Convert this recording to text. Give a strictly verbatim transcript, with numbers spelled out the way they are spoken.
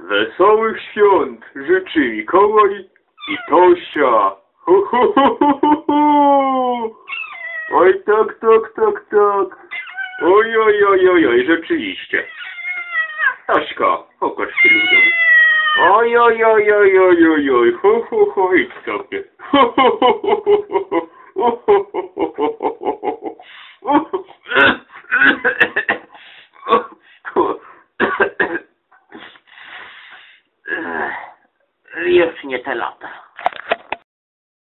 Wesołych świąt życzy Mikołaj i Tosia. Ho, ho, ho, ho, ho, ho. Oj, tak, tak, tak, tak. Oj, oj, oj, oj, oj, rzeczywiście. Tośka, pokaż się ludziom. Oj, oj, oj, oj, oj, oj, oj, ho, ho, ho, idź sobie. Ho, ho, ho, ho, ho, ho, ho. Ho, ho, ho, ho, ho, ho, ho, ho. Już nie te lata.